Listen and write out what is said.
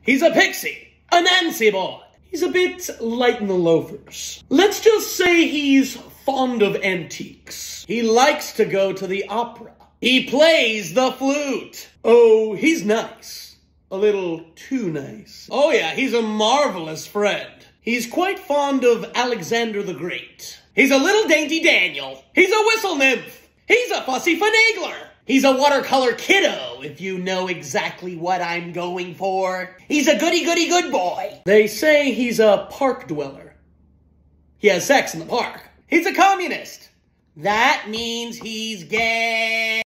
He's a pixie, a Nancy boy. He's a bit light in the loafers. Let's just say he's fond of antiques. He likes to go to the opera. He plays the flute. Oh, he's nice. A little too nice. Oh yeah, he's a marvelous friend. He's quite fond of Alexander the Great. He's a little dainty Daniel. He's a whistle nymph. He's a fussy finagler. He's a watercolor kiddo, if you know exactly what I'm going for. He's a goody-goody good boy. They say he's a park dweller. He has sex in the park. He's a communist. That means he's gay.